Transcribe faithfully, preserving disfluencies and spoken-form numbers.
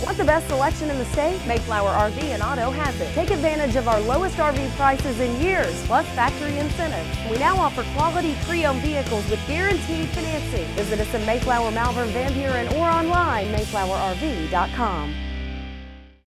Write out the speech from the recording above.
Want the best selection in the state? Mayflower R V and Auto has it. Take advantage of our lowest R V prices in years, plus factory incentives. We now offer quality pre-owned vehicles with guaranteed financing. Visit us in Mayflower, Malvern, Van Buren, or online, mayflower R V dot com.